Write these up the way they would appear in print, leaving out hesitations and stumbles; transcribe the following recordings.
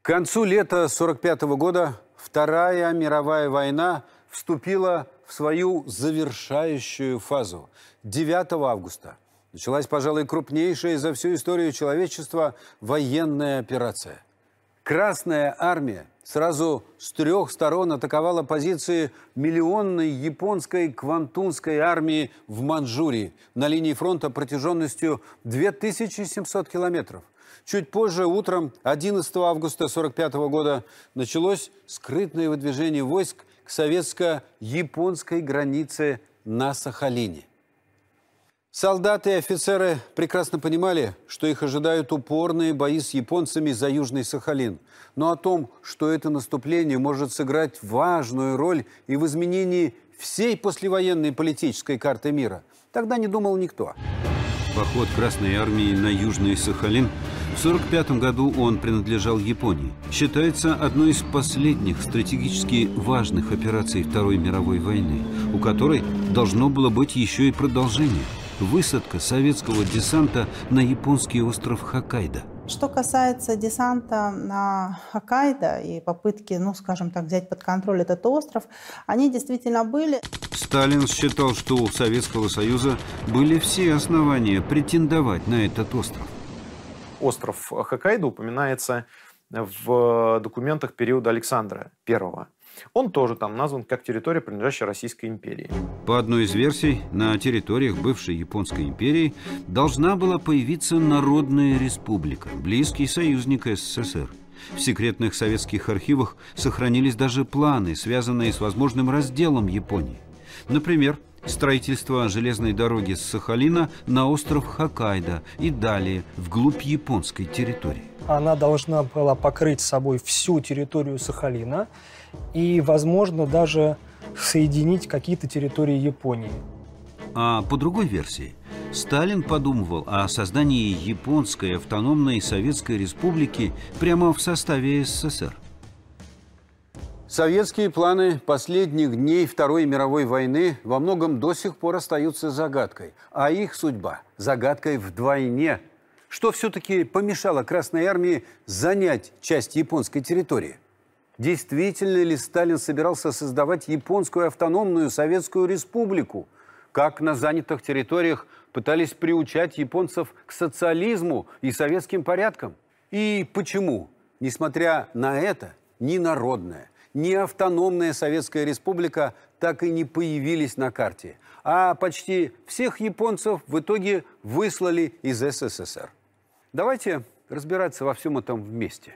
концу лета 1945 года Вторая мировая война вступила в свою завершающую фазу. 9 августа началась, пожалуй, крупнейшая за всю историю человечества военная операция. Красная армия сразу с 3 сторон атаковала позиции миллионной японской Квантунской армии в Манчжурии на линии фронта протяженностью 2700 километров. Чуть позже, утром 11 августа 1945 года, началось скрытное выдвижение войск к советско-японской границе на Сахалине. Солдаты и офицеры прекрасно понимали, что их ожидают упорные бои с японцами за Южный Сахалин. Но о том, что это наступление может сыграть важную роль и в изменении всей послевоенной политической карты мира, тогда не думал никто. Поход Красной армии на Южный Сахалин в 1945 году он принадлежал Японии. Считается одной из последних стратегически важных операций Второй мировой войны, у которой должно было быть еще и продолжение – высадка советского десанта на японский остров Хоккайдо. Что касается десанта на Хоккайдо и попытки, скажем так, взять под контроль этот остров, они действительно были. Сталин считал, что у Советского Союза были все основания претендовать на этот остров. Остров Хоккайдо упоминается в документах периода Александра I. Он тоже там назван как территория, принадлежащая Российской империи. По одной из версий, на территориях бывшей Японской империи должна была появиться Народная республика, близкий союзник СССР. В секретных советских архивах сохранились даже планы, связанные с возможным разделом Японии. Например, строительство железной дороги с Сахалина на остров Хоккайдо и далее, вглубь японской территории. Она должна была покрыть собой всю территорию Сахалина и, возможно, даже соединить какие-то территории Японии. А по другой версии, Сталин подумывал о создании японской автономной советской республики прямо в составе СССР. Советские планы последних дней Второй мировой войны во многом до сих пор остаются загадкой, а их судьба – загадкой вдвойне. Что все-таки помешало Красной армии занять часть японской территории? Действительно ли Сталин собирался создавать японскую автономную советскую республику? Как на занятых территориях пытались приучать японцев к социализму и советским порядкам? И почему, несмотря на это, ни народная, ни автономная Советская Республика так и не появились на карте, а почти всех японцев в итоге выслали из СССР? Давайте разбираться во всем этом вместе.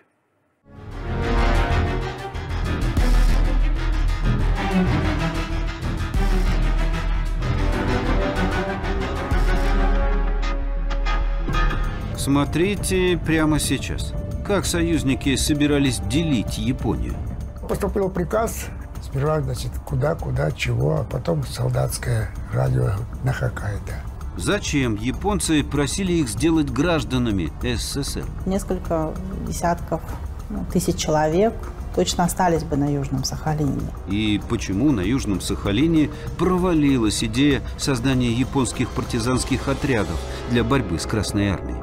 Смотрите прямо сейчас, как союзники собирались делить Японию. Поступил приказ, сперва, куда, чего, а потом солдатское радио на Хоккайдо. Зачем японцы просили их сделать гражданами СССР? Несколько десятков тысяч человек точно остались бы на Южном Сахалине. И почему на Южном Сахалине провалилась идея создания японских партизанских отрядов для борьбы с Красной армией?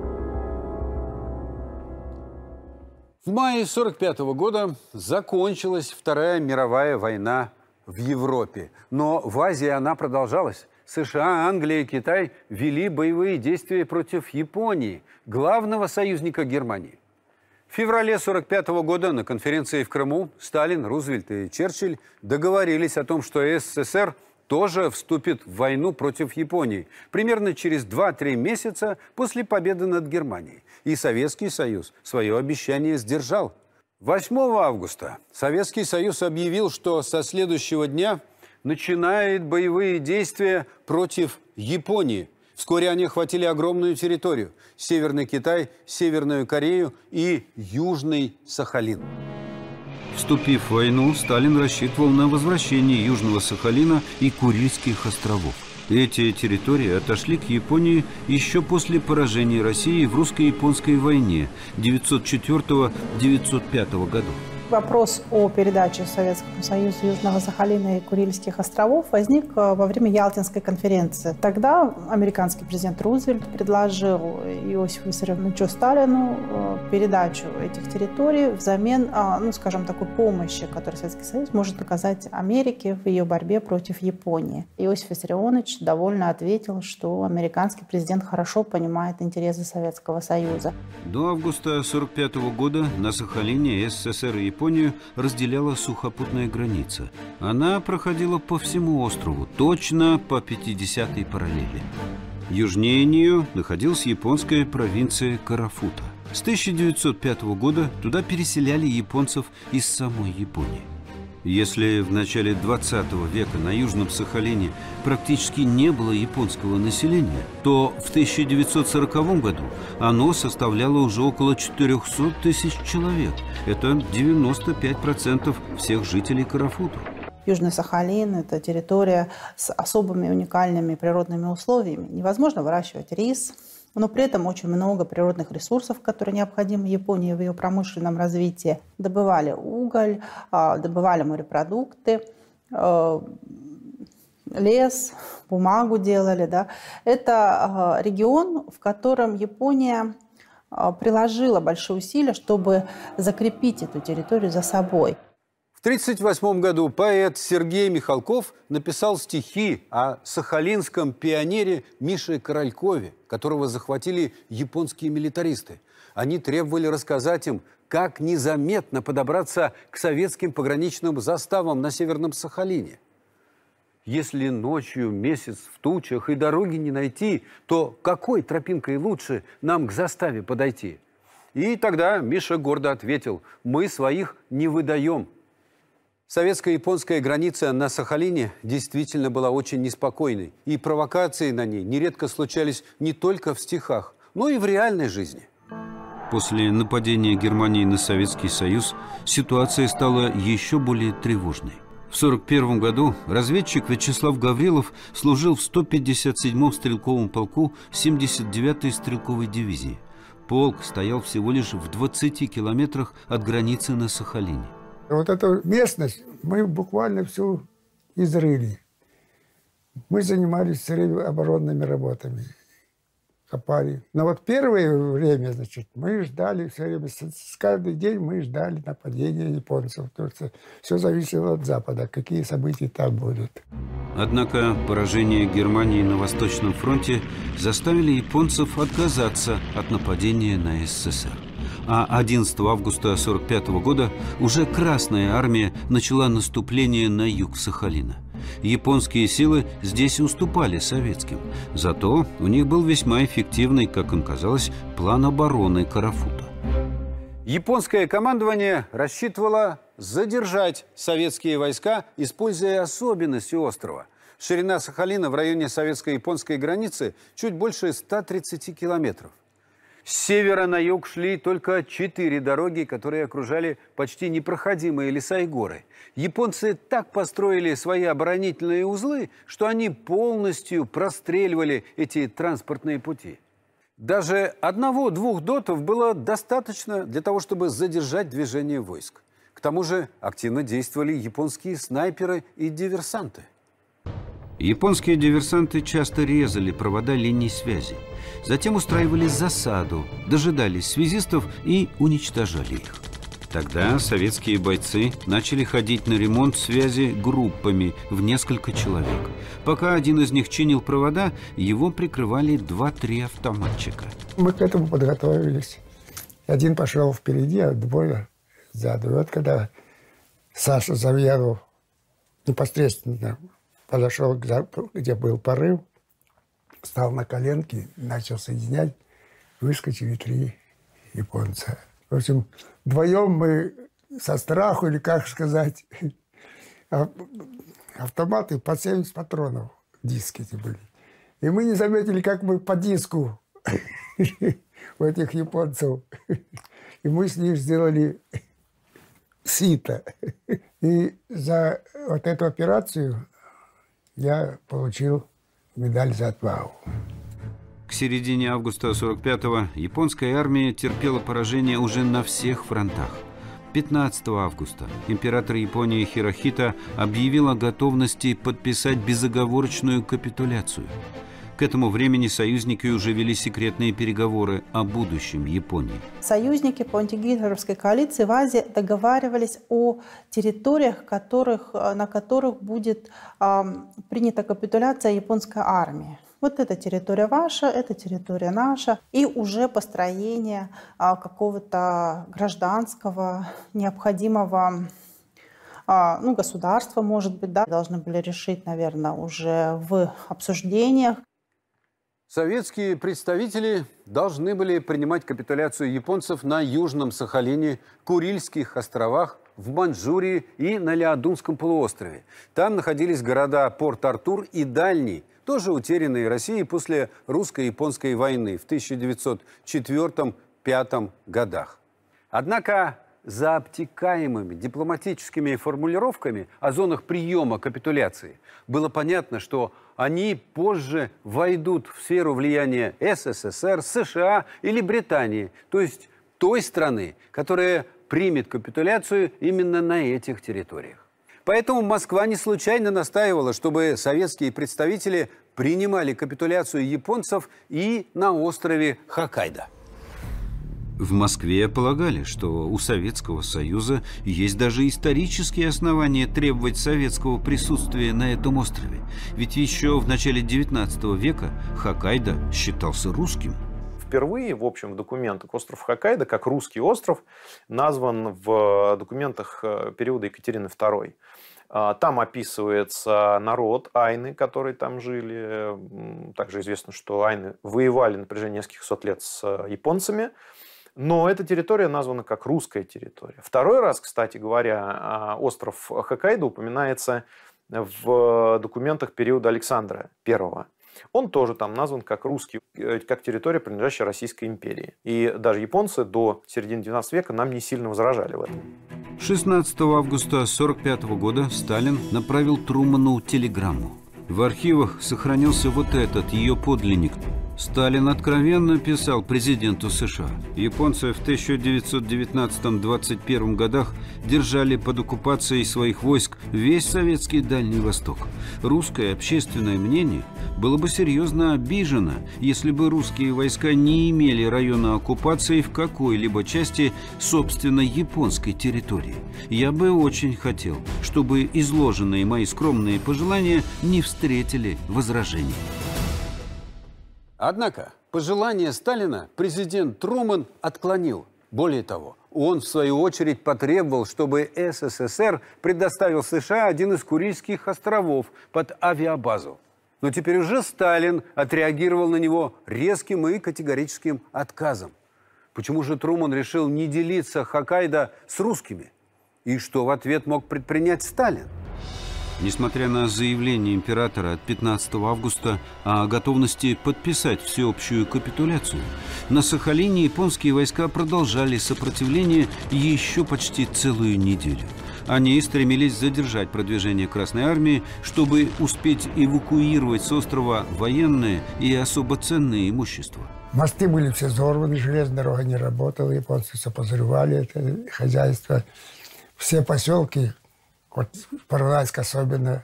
В мае 1945 года закончилась Вторая мировая война в Европе. Но в Азии она продолжалась. США, Англия и Китай вели боевые действия против Японии, главного союзника Германии. В феврале 1945 года на конференции в Крыму Сталин, Рузвельт и Черчилль договорились о том, что СССР тоже вступит в войну против Японии примерно через 2-3 месяца после победы над Германией. И Советский Союз свое обещание сдержал. 8 августа Советский Союз объявил, что со следующего дня начинает боевые действия против Японии. Вскоре они охватили огромную территорию – Северный Китай, Северную Корею и Южный Сахалин. Вступив в войну, Сталин рассчитывал на возвращение Южного Сахалина и Курильских островов. Эти территории отошли к Японии еще после поражения России в русско-японской войне 1904-1905 годов. Вопрос о передаче Советскому Союзу Южного Сахалина и Курильских островов возник во время Ялтинской конференции. Тогда американский президент Рузвельт предложил Иосифу Виссарионовичу Сталину передачу этих территорий взамен, скажем, такой помощи, которую Советский Союз может оказать Америке в ее борьбе против Японии. Иосиф Виссарионович довольно ответил, что американский президент хорошо понимает интересы Советского Союза. До августа 1945 года на Сахалине СССР и Японию разделяла сухопутная граница. Она проходила по всему острову, точно по 50-й параллели. Южнее нее находилась японская провинция Карафута. С 1905 года туда переселяли японцев из самой Японии. Если в начале 20 века на Южном Сахалине практически не было японского населения, то в 1940 году оно составляло уже около 400 тысяч человек. Это 95% всех жителей Карафута. Южный Сахалин – это территория с особыми уникальными природными условиями. Невозможно выращивать рис, но при этом очень много природных ресурсов, которые необходимы Японии в ее промышленном развитии. Добывали уголь, добывали морепродукты, лес, бумагу делали. Да. Это регион, в котором Япония приложила большие усилия, чтобы закрепить эту территорию за собой. В 1938 году поэт Сергей Михалков написал стихи о сахалинском пионере Мише Королькове, которого захватили японские милитаристы. Они требовали рассказать им, как незаметно подобраться к советским пограничным заставам на Северном Сахалине. Если ночью месяц в тучах и дороги не найти, то какой тропинкой лучше нам к заставе подойти? И тогда Миша гордо ответил: «Мы своих не выдаем». Советско-японская граница на Сахалине действительно была очень неспокойной, и провокации на ней нередко случались не только в стихах, но и в реальной жизни. После нападения Германии на Советский Союз ситуация стала еще более тревожной. В 1941 году разведчик Вячеслав Гаврилов служил в 157-м стрелковом полку 79-й стрелковой дивизии. Полк стоял всего лишь в 20 километрах от границы на Сахалине. Вот эту местность мы буквально всю изрыли. Мы занимались все время оборонными работами, копали. Но вот первое время, значит, мы ждали все время, каждый день мы ждали нападения японцев, потому что все зависело от Запада, какие события там будут. Однако поражение Германии на Восточном фронте заставили японцев отказаться от нападения на СССР. А 11 августа 1945 года уже Красная армия начала наступление на юг Сахалина. Японские силы здесь уступали советским. Зато у них был весьма эффективный, как им казалось, план обороны Карафута. Японское командование рассчитывало задержать советские войска, используя особенности острова. Ширина Сахалина в районе советско-японской границы чуть больше 130 километров. С севера на юг шли только 4 дороги, которые окружали почти непроходимые леса и горы. Японцы так построили свои оборонительные узлы, что они полностью простреливали эти транспортные пути. Даже 1-2 дотов было достаточно для того, чтобы задержать движение войск. К тому же активно действовали японские снайперы и диверсанты. Японские диверсанты часто резали провода линий связи. Затем устраивали засаду, дожидались связистов и уничтожали их. Тогда советские бойцы начали ходить на ремонт связи группами в несколько человек. Пока один из них чинил провода, его прикрывали 2-3 автоматчика. Мы к этому подготовились. Один пошел впереди, а двое сзади. Вот когда Саша Завьялов непосредственно подошел, где был порыв, встал на коленки, начал соединять, выскочили 3 японца. В общем, вдвоем мы со страху, или как сказать, автоматы по 70 патронов, диски эти были. И мы не заметили, как мы по диску у этих японцев. И мы с них сделали сито. И за вот эту операцию я получил медаль за отвагу. К середине августа 1945-го японская армия терпела поражение уже на всех фронтах. 15 августа император Японии Хирохита объявил о готовности подписать безоговорочную капитуляцию. К этому времени союзники уже вели секретные переговоры о будущем Японии. Союзники по антигитлеровской коалиции в Азии договаривались о территориях, на которых будет принята капитуляция японской армии. Вот эта территория ваша, эта территория наша. И уже построение какого-то гражданского, необходимого государства, может быть, да, должны были решить, наверное, уже в обсуждениях. Советские представители должны были принимать капитуляцию японцев на Южном Сахалине, Курильских островах, в Маньчжурии и на Леодунском полуострове. Там находились города Порт-Артур и Дальний, тоже утерянные Россией после русско-японской войны в 1904-1905 годах. Однако за обтекаемыми дипломатическими формулировками о зонах приема капитуляции было понятно, что они позже войдут в сферу влияния СССР, США или Британии, то есть той страны, которая примет капитуляцию именно на этих территориях. Поэтому Москва не случайно настаивала, чтобы советские представители принимали капитуляцию японцев и на острове Хоккайдо. В Москве полагали, что у Советского Союза есть даже исторические основания требовать советского присутствия на этом острове. Ведь еще в начале XIX века Хоккайдо считался русским. Впервые, в общем, в документах остров Хоккайдо, как русский остров, назван в документах периода Екатерины II. Там описывается народ айны, которые там жили. Также известно, что айны воевали на протяжении нескольких сот лет с японцами. Но эта территория названа как русская территория. Второй раз, кстати говоря, остров Хоккайдо упоминается в документах периода Александра I. Он тоже там назван как русский, как территория, принадлежащая Российской империи. И даже японцы до середины XIX века нам не сильно возражали в этом. 16 августа 1945 года Сталин направил Труману телеграмму. В архивах сохранился вот этот ее подлинник. Сталин откровенно писал президенту США. Японцы в 1919-21 годах держали под оккупацией своих войск весь советский Дальний Восток. Русское общественное мнение было бы серьезно обижено, если бы русские войска не имели района оккупации в какой-либо части, собственно, японской территории. Я бы очень хотел, чтобы изложенные мои скромные пожелания не встретили возражений. Однако пожелание Сталина президент Труман отклонил. Более того, он, в свою очередь, потребовал, чтобы СССР предоставил США один из Курильских островов под авиабазу. Но теперь уже Сталин отреагировал на него резким и категорическим отказом. Почему же Труман решил не делиться Хоккайдо с русскими? И что в ответ мог предпринять Сталин? Несмотря на заявление императора от 15 августа о готовности подписать всеобщую капитуляцию, на Сахалине японские войска продолжали сопротивление еще почти целую неделю. Они стремились задержать продвижение Красной Армии, чтобы успеть эвакуировать с острова военное и особо ценное имущество. Мосты были все взорваны, железная дорога не работала, японцы все позрывали, это хозяйство. Все поселки, вот Парнайск особенно,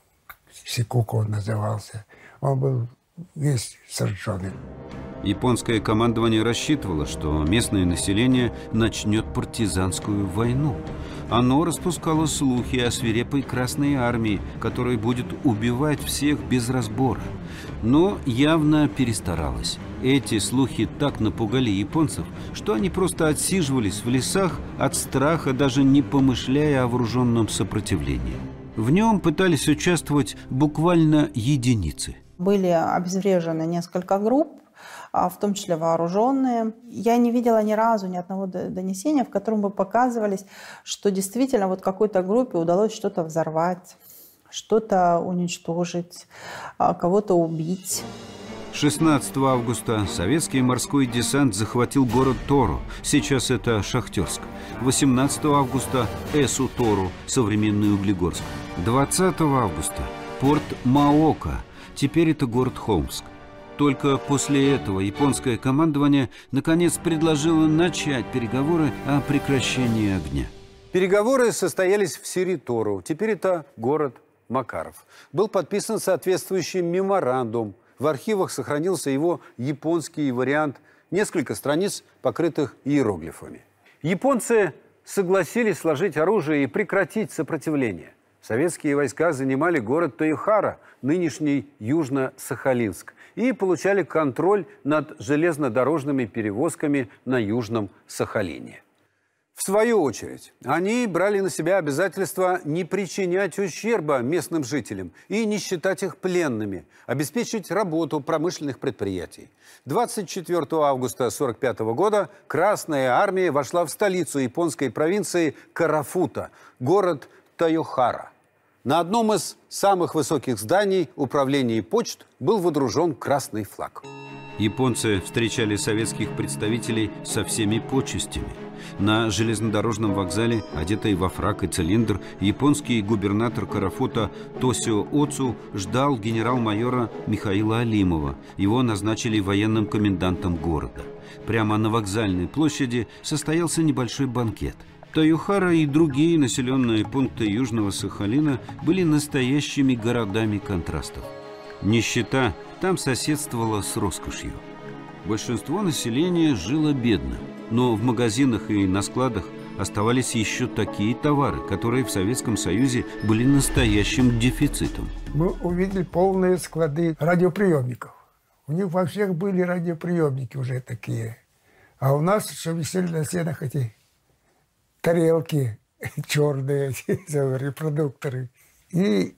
Сикуку он назывался, он был весь сожженный. Японское командование рассчитывало, что местное население начнет партизанскую войну. Оно распускало слухи о свирепой Красной Армии, которая будет убивать всех без разбора. Но явно перестаралось. Эти слухи так напугали японцев, что они просто отсиживались в лесах от страха, даже не помышляя о вооруженном сопротивлении. В нем пытались участвовать буквально единицы. Были обезврежены несколько групп, в том числе вооруженные. Я не видела ни разу ни одного донесения, в котором бы показывались, что действительно вот какой-то группе удалось что-то взорвать, что-то уничтожить, кого-то убить. 16 августа советский морской десант захватил город Тору, сейчас это Шахтерск. 18 августа Эсу-Тору, современный Углегорск. 20 августа порт Маока, теперь это город Холмск. Только после этого японское командование наконец предложило начать переговоры о прекращении огня. Переговоры состоялись в Сиритору, теперь это город Макаров. Был подписан соответствующий меморандум. В архивах сохранился его японский вариант, несколько страниц, покрытых иероглифами. Японцы согласились сложить оружие и прекратить сопротивление. Советские войска занимали город Тоихара, нынешний Южно-Сахалинск, и получали контроль над железнодорожными перевозками на Южном Сахалине. В свою очередь, они брали на себя обязательство не причинять ущерба местным жителям и не считать их пленными, обеспечить работу промышленных предприятий. 24 августа 1945 года Красная армия вошла в столицу японской провинции Карафута, город Тоихара. На одном из самых высоких зданий управления почт был водружен красный флаг. Японцы встречали советских представителей со всеми почестями. На железнодорожном вокзале, одетый во фрак и цилиндр, японский губернатор Карафута Тосио Оцу ждал генерал-майора Михаила Алимова. Его назначили военным комендантом города. Прямо на вокзальной площади состоялся небольшой банкет. Тоихара и другие населенные пункты Южного Сахалина были настоящими городами контрастов. Нищета там соседствовала с роскошью. Большинство населения жило бедно, но в магазинах и на складах оставались еще такие товары, которые в Советском Союзе были настоящим дефицитом. Мы увидели полные склады радиоприемников. У них во всех были радиоприемники уже такие. А у нас еще висели на стенах эти тарелки черные, репродукторы. И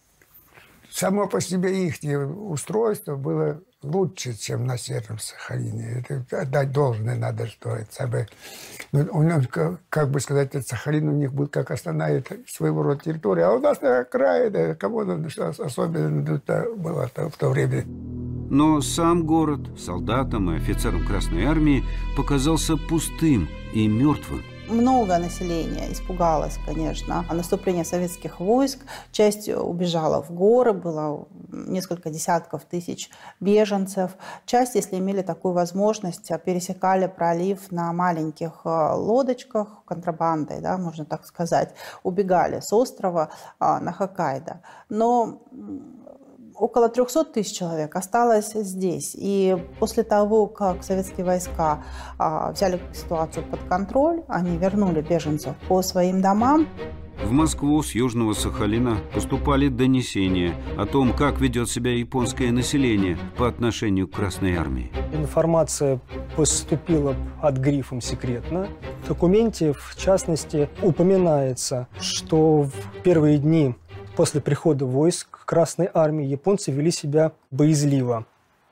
само по себе их устройство было лучше, чем на Северном Сахалине. Это отдать должное надо, что это самое. У нас, как бы сказать, этот Сахалин у них был как основная своего рода территория. А у нас на окраине, кому-то особенно было в то время. Но сам город солдатам и офицерам Красной армии показался пустым и мертвым. Много населения испугалось, конечно, наступления советских войск. Часть убежала в горы, было несколько десятков тысяч беженцев. Часть, если имели такую возможность, пересекали пролив на маленьких лодочках, контрабандой, да, можно так сказать, убегали с острова на Хоккайдо. Но около 300 тысяч человек осталось здесь. И после того, как советские войска взяли ситуацию под контроль, они вернули беженцев по своим домам. В Москву с Южного Сахалина поступали донесения о том, как ведет себя японское население по отношению к Красной армии. Информация поступила под грифом «секретно». В документе, в частности, упоминается, что в первые дни после прихода войск Красной армии японцы вели себя боязливо,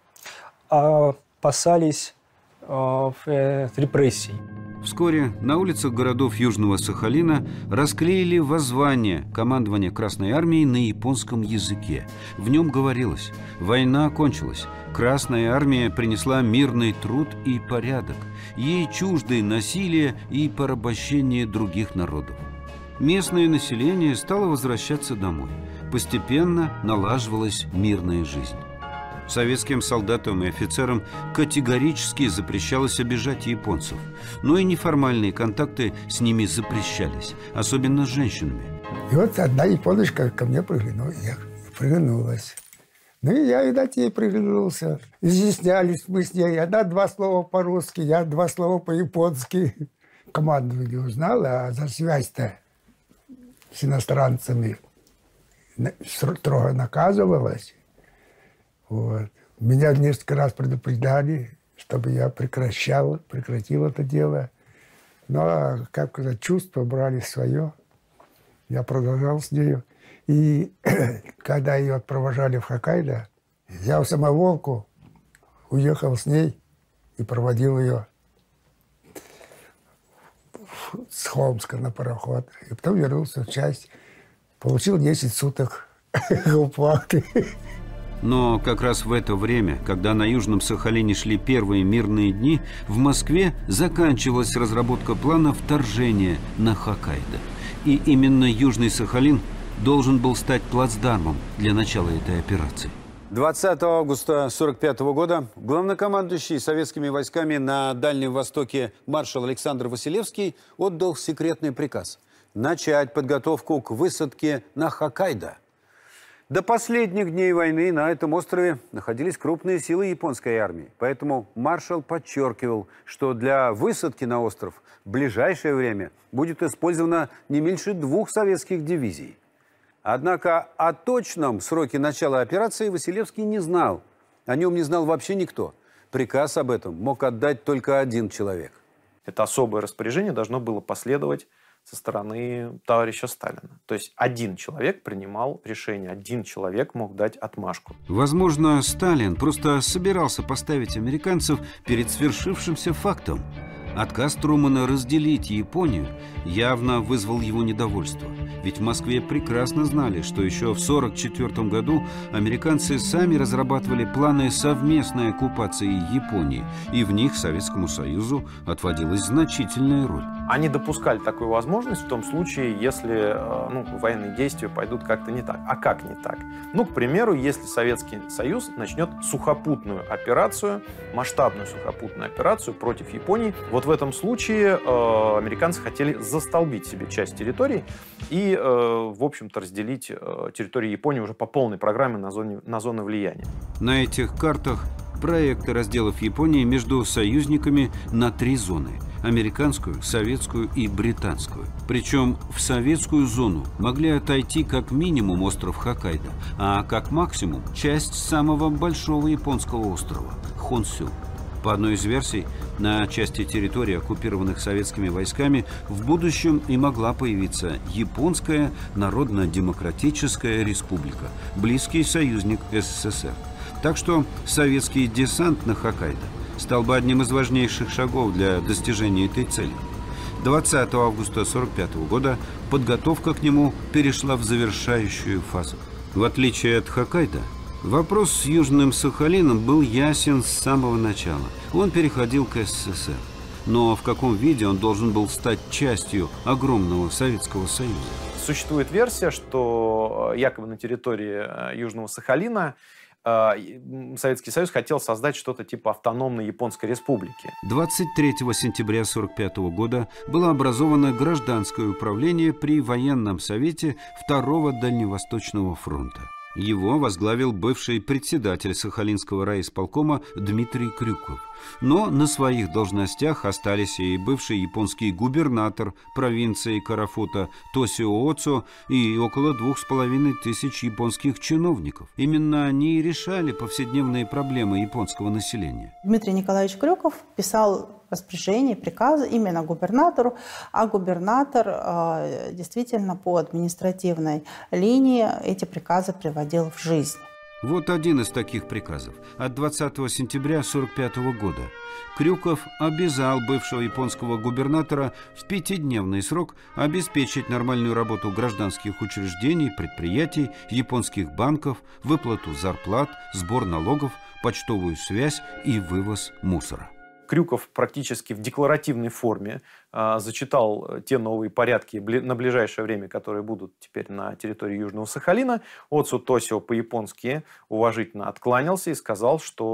опасались репрессий. Вскоре на улицах городов Южного Сахалина расклеили воззвание командования Красной армии на японском языке. В нем говорилось: война кончилась, Красная армия принесла мирный труд и порядок, ей чужды насилие и порабощение других народов. Местное население стало возвращаться домой. Постепенно налаживалась мирная жизнь. Советским солдатам и офицерам категорически запрещалось обижать японцев, но и неформальные контакты с ними запрещались, особенно с женщинами. И вот одна японочка ко мне приглянулась. Ну и я, видать, ей приглянулся. Изъяснялись мы с ней. Она 2 слова по-русски, я 2 слова по-японски. Командование узнала, а за связь-то с иностранцами строго наказывалась. Вот. Меня несколько раз предупреждали, чтобы я прекратил это дело. Но, как сказать, чувства брали свое. Я продолжал с нею. И когда ее провожали в Хоккайдо, я в самоволку уехал с ней и проводил ее с Холмска на пароход. И потом вернулся в часть. Получил 10 суток уплаты. Но как раз в это время, когда на Южном Сахалине шли первые мирные дни, в Москве заканчивалась разработка плана вторжения на Хоккайдо. И именно Южный Сахалин должен был стать плацдармом для начала этой операции. 20 августа 1945 года главнокомандующий советскими войсками на Дальнем Востоке маршал Александр Василевский отдал секретный приказ начать подготовку к высадке на Хоккайдо. До последних дней войны на этом острове находились крупные силы японской армии. Поэтому маршал подчеркивал, что для высадки на остров в ближайшее время будет использовано не меньше 2 советских дивизий. Однако о точном сроке начала операции Василевский не знал. О нем не знал вообще никто. Приказ об этом мог отдать только один человек. Это особое распоряжение должно было последовать со стороны товарища Сталина. То есть один человек принимал решение, один человек мог дать отмашку. Возможно, Сталин просто собирался поставить американцев перед свершившимся фактом. Отказ Трумэна разделить Японию явно вызвал его недовольство. Ведь в Москве прекрасно знали, что еще в 1944 году американцы сами разрабатывали планы совместной оккупации Японии, и в них Советскому Союзу отводилась значительная роль. Они допускали такую возможность в том случае, если военные действия пойдут как-то не так. А как не так? К примеру, если Советский Союз начнет сухопутную операцию, масштабную сухопутную операцию против Японии, вот в этом случае американцы хотели застолбить себе часть территорий и, в общем-то, разделить территорию Японии уже по полной программе на зоны влияния. На этих картах проекты разделов Японии между союзниками на 3 зоны – американскую, советскую и британскую. Причем в советскую зону могли отойти как минимум остров Хоккайдо, а как максимум часть самого большого японского острова – Хонсю. По одной из версий, на части территории, оккупированных советскими войсками, в будущем и могла появиться Японская Народно-демократическая республика, близкий союзник СССР. Так что советский десант на Хоккайдо стал бы одним из важнейших шагов для достижения этой цели. 20 августа 1945 года подготовка к нему перешла в завершающую фазу. В отличие от Хоккайдо, вопрос с Южным Сахалином был ясен с самого начала. Он переходил к СССР. Но в каком виде он должен был стать частью огромного Советского Союза? Существует версия, что якобы на территории Южного Сахалина Советский Союз хотел создать что-то типа автономной Японской республики. 23 сентября 1945 года было образовано гражданское управление при военном совете Второго Дальневосточного фронта. Его возглавил бывший председатель Сахалинского райисполкома Дмитрий Крюков. Но на своих должностях остались и бывший японский губернатор провинции Карафута Тосио Оцу и около 2500 японских чиновников. Именно они и решали повседневные проблемы японского населения. Дмитрий Николаевич Крюков писал распоряжение, приказы именно губернатору, а губернатор действительно по административной линии эти приказы приводил в жизнь. Вот один из таких приказов от 20 сентября 1945 года. Крюков обязал бывшего японского губернатора в 5-дневный срок обеспечить нормальную работу гражданских учреждений, предприятий, японских банков, выплату зарплат, сбор налогов, почтовую связь и вывоз мусора. Крюков практически в декларативной форме зачитал те новые порядки на ближайшее время, которые будут теперь на территории Южного Сахалина. Оцу Тосио по-японски уважительно откланялся и сказал,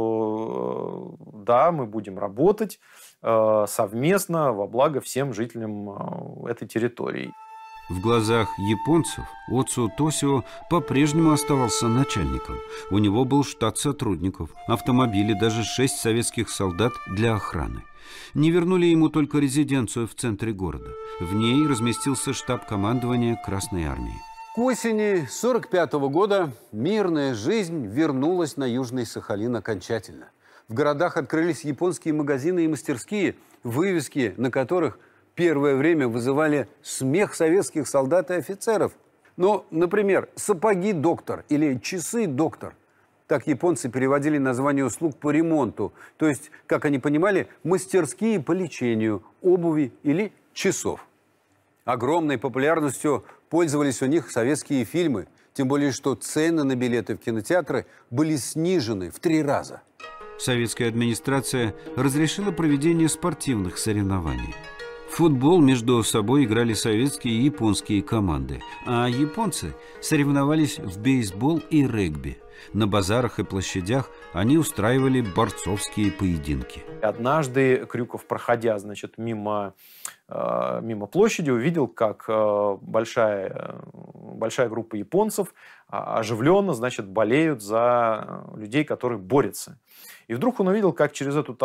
что да, мы будем работать совместно во благо всем жителям этой территории. В глазах японцев Оцу Тосио по-прежнему оставался начальником. У него был штат сотрудников, автомобили, даже 6 советских солдат для охраны. Не вернули ему только резиденцию в центре города. В ней разместился штаб командования Красной армии. К осени 1945 года мирная жизнь вернулась на Южный Сахалин окончательно. В городах открылись японские магазины и мастерские, вывески на которых первое время вызывали смех советских солдат и офицеров. Например, «сапоги доктор» или «часы доктор». Так японцы переводили название услуг по ремонту. То есть, как они понимали, мастерские по лечению обуви или часов. Огромной популярностью пользовались у них советские фильмы. Тем более, что цены на билеты в кинотеатры были снижены в 3 раза. Советская администрация разрешила проведение спортивных соревнований. В футбол между собой играли советские и японские команды, а японцы соревновались в бейсбол и регби. На базарах и площадях они устраивали борцовские поединки. Однажды Крюков, проходя, значит, мимо площади, увидел, как большая группа японцев оживленно, значит, болеют за людей, которые борются. И вдруг он увидел, как через эту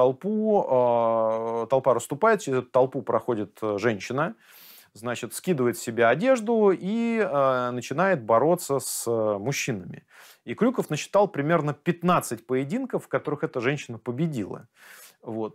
толпа расступает, через эту толпу проходит женщина, значит, скидывает с себя одежду и начинает бороться с мужчинами. И Крюков насчитал примерно 15 поединков, в которых эта женщина победила. Вот.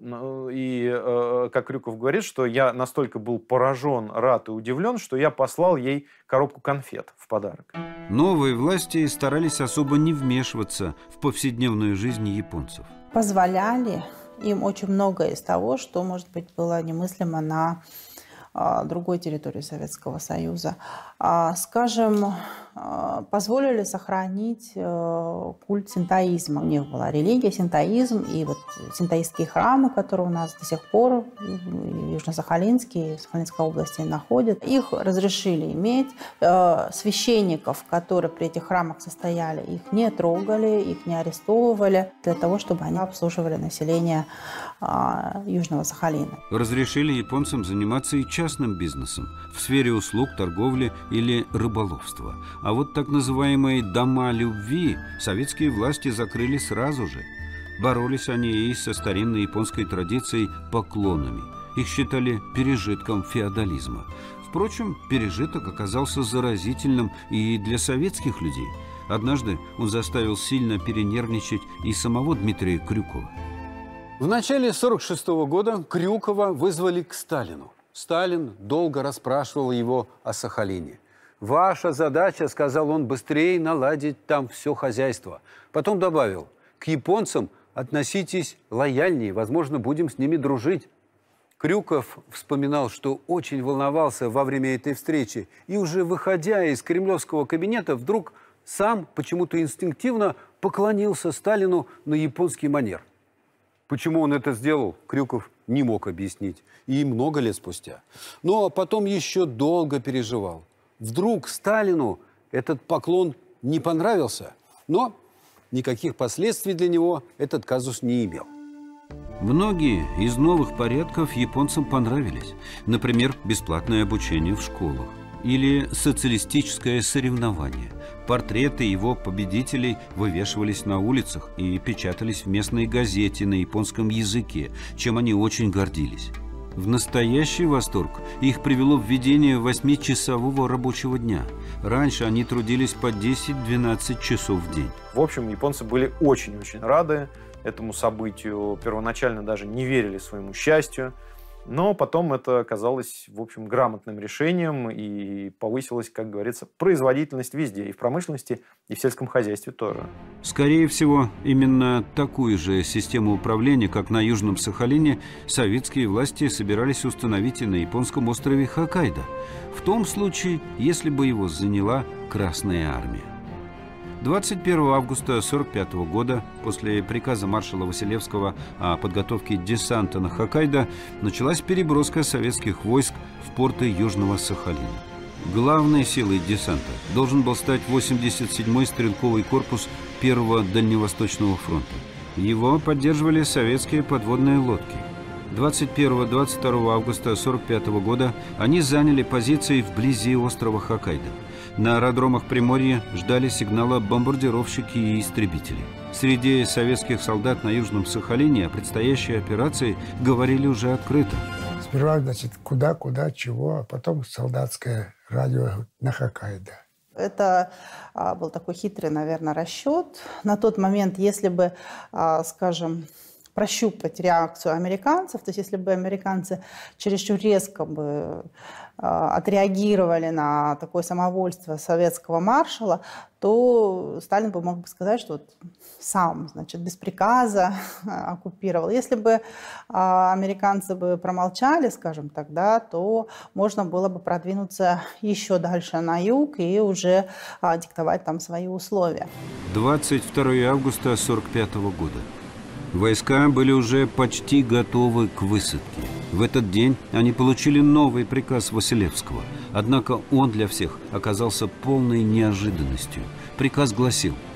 И, как Крюков говорит, что я настолько был поражен, рад и удивлен, что я послал ей коробку конфет в подарок. Новые власти старались особо не вмешиваться в повседневную жизнь японцев. Позволяли им очень многое из того, что, может быть, было немыслимо на другой территории Советского Союза. Скажем, позволили сохранить культ синтоизма. У них была религия, синтоизм, и вот синтоистские храмы, которые у нас до сих пор в Южно-Сахалинске, в Сахалинской области находят, их разрешили иметь. Священников, которые при этих храмах состояли, их не трогали, их не арестовывали, для того, чтобы они обслуживали население Южного Сахалина. Разрешили японцам заниматься и частным бизнесом в сфере услуг, торговли или рыболовства. А вот так называемые «дома любви» советские власти закрыли сразу же. Боролись они и со старинной японской традицией поклонами. Их считали пережитком феодализма. Впрочем, пережиток оказался заразительным и для советских людей. Однажды он заставил сильно перенервничать и самого Дмитрия Крюкова. В начале 1946 года Крюкова вызвали к Сталину. Сталин долго расспрашивал его о Сахалине. «Ваша задача, — сказал он, — быстрее наладить там все хозяйство». Потом добавил: «К японцам относитесь лояльнее, возможно, будем с ними дружить». Крюков вспоминал, что очень волновался во время этой встречи и уже выходя из кремлевского кабинета, вдруг сам почему-то инстинктивно поклонился Сталину на японский манер. Почему он это сделал, Крюков не мог объяснить. И много лет спустя. Но потом еще долго переживал. Вдруг Сталину этот поклон не понравился, но никаких последствий для него этот казус не имел. Многие из новых порядков японцам понравились. Например, бесплатное обучение в школах или социалистическое соревнование. Портреты его победителей вывешивались на улицах и печатались в местной газете на японском языке, чем они очень гордились. В настоящий восторг их привело введение 8-часового рабочего дня. Раньше они трудились по 10-12 часов в день. В общем, японцы были очень-очень рады этому событию. Первоначально даже не верили своему счастью. Но потом это оказалось, в общем, грамотным решением и повысилась, как говорится, производительность везде, и в промышленности, и в сельском хозяйстве тоже. Скорее всего, именно такую же систему управления, как на Южном Сахалине, советские власти собирались установить и на японском острове Хоккайдо, в том случае, если бы его заняла Красная армия. 21 августа 1945 года, после приказа маршала Василевского о подготовке десанта на Хоккайдо, началась переброска советских войск в порты Южного Сахалина. Главной силой десанта должен был стать 87-й стрелковый корпус 1-го Дальневосточного фронта. Его поддерживали советские подводные лодки. 21-22 августа 1945 года они заняли позиции вблизи острова Хоккайдо. На аэродромах Приморья ждали сигнала бомбардировщики и истребители. Среди советских солдат на Южном Сахалине о предстоящей операции говорили уже открыто. Сперва, значит, куда, чего, а потом солдатское радио на Хоккайдо. Это был такой хитрый, наверное, расчет. На тот момент, если бы, скажем, прощупать реакцию американцев, то есть если бы американцы чересчур резко бы отреагировали на такое самовольство советского маршала, то Сталин бы мог бы сказать, что вот сам, значит, без приказа оккупировал. Если бы американцы бы промолчали, скажем, тогда, то можно было бы продвинуться еще дальше на юг и уже диктовать там свои условия. 22 августа 1945 года. Войска были уже почти готовы к высадке. В этот день они получили новый приказ Василевского. Однако он для всех оказался полной неожиданностью. Приказ гласил: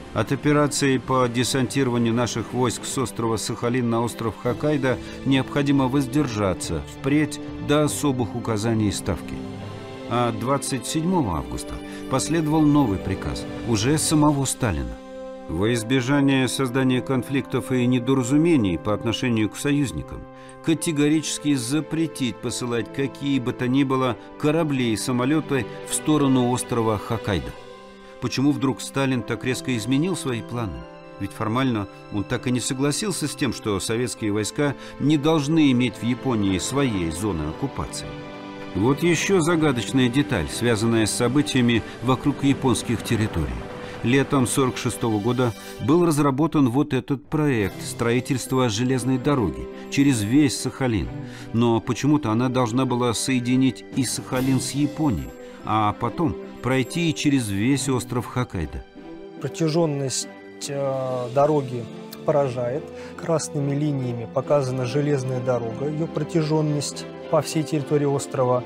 От операции по десантированию наших войск с острова Сахалин на остров Хоккайдо необходимо воздержаться впредь до особых указаний Ставки. А 27 августа последовал новый приказ уже самого Сталина. Во избежание создания конфликтов и недоразумений по отношению к союзникам категорически запретить посылать какие бы то ни было корабли и самолеты в сторону острова Хоккайдо. Почему вдруг Сталин так резко изменил свои планы? Ведь формально он так и не согласился с тем, что советские войска не должны иметь в Японии своей зоны оккупации. Вот еще загадочная деталь, связанная с событиями вокруг японских территорий. Летом 1946 года был разработан вот этот проект строительства железной дороги через весь Сахалин. Но почему-то она должна была соединить и Сахалин с Японией, а потом пройти через весь остров Хоккайдо. Протяженность дороги поражает. Красными линиями показана железная дорога, ее протяженность по всей территории острова.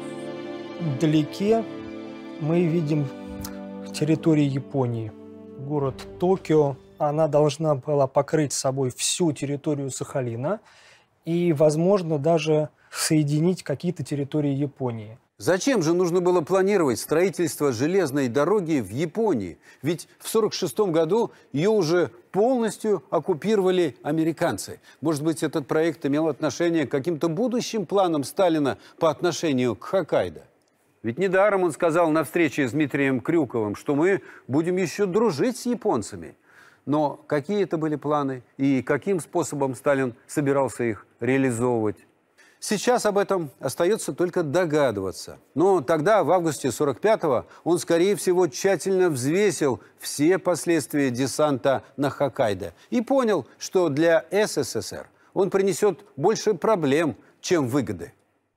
Вдалеке мы видим территорию Японии. Город Токио. Она должна была покрыть собой всю территорию Сахалина и, возможно, даже соединить какие-то территории Японии. Зачем же нужно было планировать строительство железной дороги в Японии? Ведь в 1946 году ее уже полностью оккупировали американцы. Может быть, этот проект имел отношение к каким-то будущим планам Сталина по отношению к Хоккайдо? Ведь недаром он сказал на встрече с Дмитрием Крюковым, что мы будем еще дружить с японцами. Но какие это были планы и каким способом Сталин собирался их реализовывать? Сейчас об этом остается только догадываться. Но тогда, в августе 1945-го, он, скорее всего, тщательно взвесил все последствия десанта на Хоккайдо и понял, что для СССР он принесет больше проблем, чем выгоды.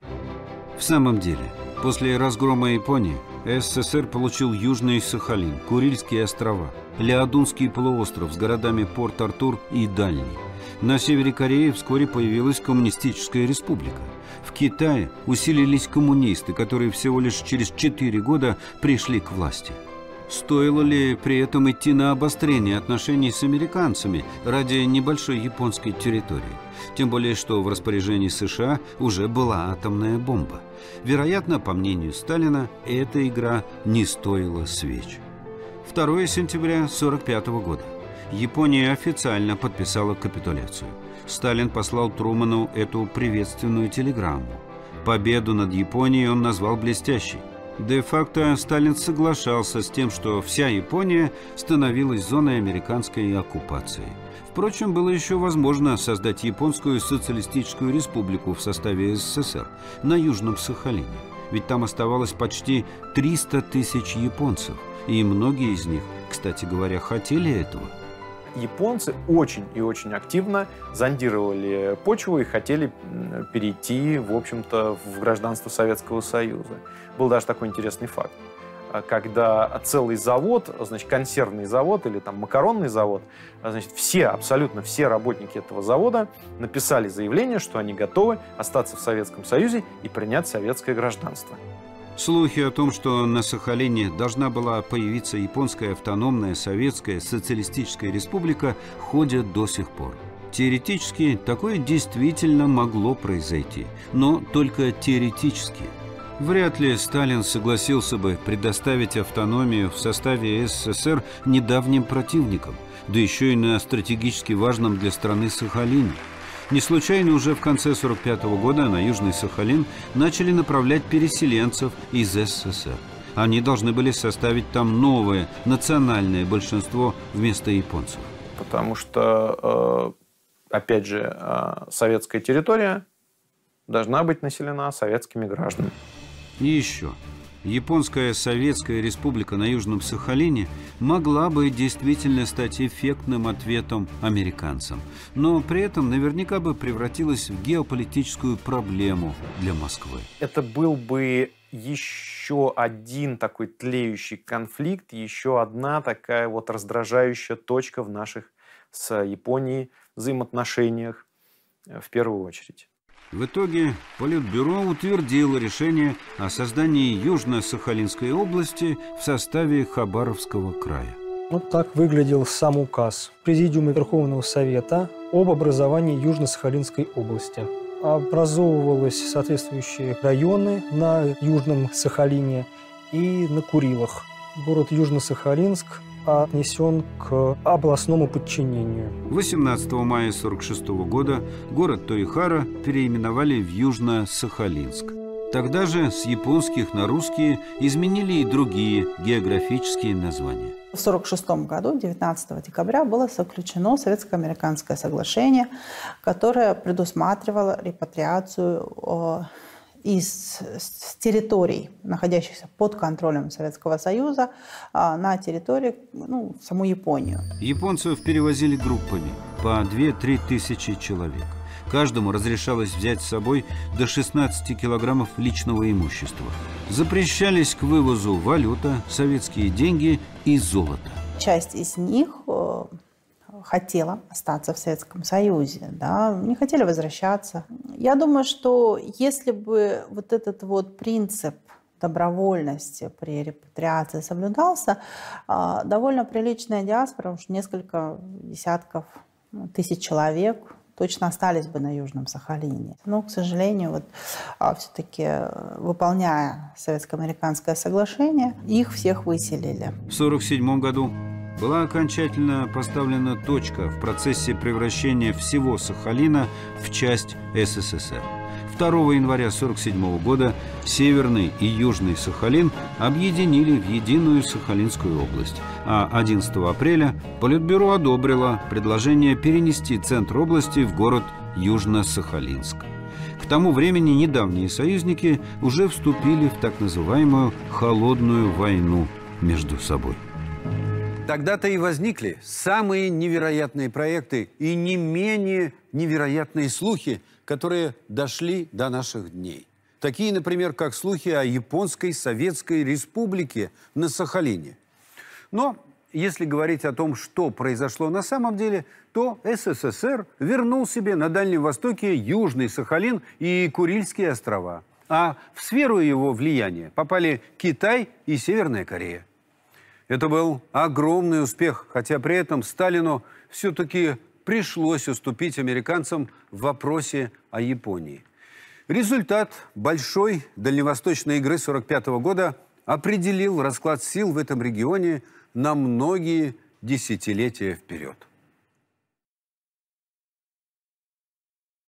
В самом деле, после разгрома Японии СССР получил Южный Сахалин, Курильские острова, Леодунский полуостров с городами Порт-Артур и Дальний. На севере Кореи вскоре появилась коммунистическая республика. В Китае усилились коммунисты, которые всего лишь через 4 года пришли к власти. Стоило ли при этом идти на обострение отношений с американцами ради небольшой японской территории? Тем более, что в распоряжении США уже была атомная бомба. Вероятно, по мнению Сталина, эта игра не стоила свеч. 2 сентября 1945 года. Япония официально подписала капитуляцию. Сталин послал Труману эту приветственную телеграмму. Победу над Японией он назвал блестящей. Де-факто Сталин соглашался с тем, что вся Япония становилась зоной американской оккупации. Впрочем, было еще возможно создать Японскую социалистическую республику в составе СССР на Южном Сахалине. Ведь там оставалось почти 300 тысяч японцев, и многие из них, кстати говоря, хотели этого. Японцы очень и очень активно зондировали почву и хотели перейти, в общем-то, в гражданство Советского Союза. Был даже такой интересный факт. Когда целый завод, значит, консервный завод или там макаронный завод, значит, абсолютно все работники этого завода написали заявление, что они готовы остаться в Советском Союзе и принять советское гражданство. Слухи о том, что на Сахалине должна была появиться японская автономная советская социалистическая республика, ходят до сих пор. Теоретически такое действительно могло произойти, но только теоретически. Вряд ли Сталин согласился бы предоставить автономию в составе СССР недавним противникам, да еще и на стратегически важном для страны Сахалине. Не случайно уже в конце 1945 года на Южный Сахалин начали направлять переселенцев из СССР. Они должны были составить там новое национальное большинство вместо японцев. Потому что, опять же, советская территория должна быть населена советскими гражданами. И еще. Японская Советская Республика на Южном Сахалине могла бы действительно стать эффектным ответом американцам, но при этом наверняка бы превратилась в геополитическую проблему для Москвы. Это был бы еще один такой тлеющий конфликт, еще одна такая вот раздражающая точка в наших с Японией взаимоотношениях в первую очередь. В итоге Политбюро утвердило решение о создании Южно-Сахалинской области в составе Хабаровского края. Вот так выглядел сам указ Президиума Верховного Совета об образовании Южно-Сахалинской области. Образовывались соответствующие районы на Южном Сахалине и на Курилах. Город Южно-Сахалинск отнесен к областному подчинению. 18 мая 1946 года город Тоихара переименовали в Южно-Сахалинск. Тогда же с японских на русские изменили и другие географические названия. В 1946 году, 19 декабря, было заключено Советско-американское соглашение, которое предусматривало репатриацию из территорий, находящихся под контролем Советского Союза, на территории, саму Японию. Японцев перевозили группами по 2-3 тысячи человек. Каждому разрешалось взять с собой до 16 килограммов личного имущества. Запрещались к вывозу валюта, советские деньги и золото. Часть из них хотела остаться в Советском Союзе, не хотели возвращаться. Я думаю, что если бы вот этот вот принцип добровольности при репатриации соблюдался, довольно приличная диаспора, уж несколько десятков тысяч человек точно остались бы на Южном Сахалине. Но, к сожалению, все-таки, выполняя Советско-американское соглашение, их всех выселили. В 1947 году была окончательно поставлена точка в процессе превращения всего Сахалина в часть СССР. 2 января 1947 года Северный и Южный Сахалин объединили в единую Сахалинскую область, а 11 апреля Политбюро одобрило предложение перенести центр области в город Южно-Сахалинск. К тому времени недавние союзники уже вступили в так называемую «холодную войну» между собой. Тогда-то и возникли самые невероятные проекты и не менее невероятные слухи, которые дошли до наших дней. Такие, например, как слухи о Японской Советской Республике на Сахалине. Но если говорить о том, что произошло на самом деле, то СССР вернул себе на Дальнем Востоке Южный Сахалин и Курильские острова. А в сферу его влияния попали Китай и Северная Корея. Это был огромный успех, хотя при этом Сталину все-таки пришлось уступить американцам в вопросе о Японии. Результат большой дальневосточной игры 1945 года определил расклад сил в этом регионе на многие десятилетия вперед.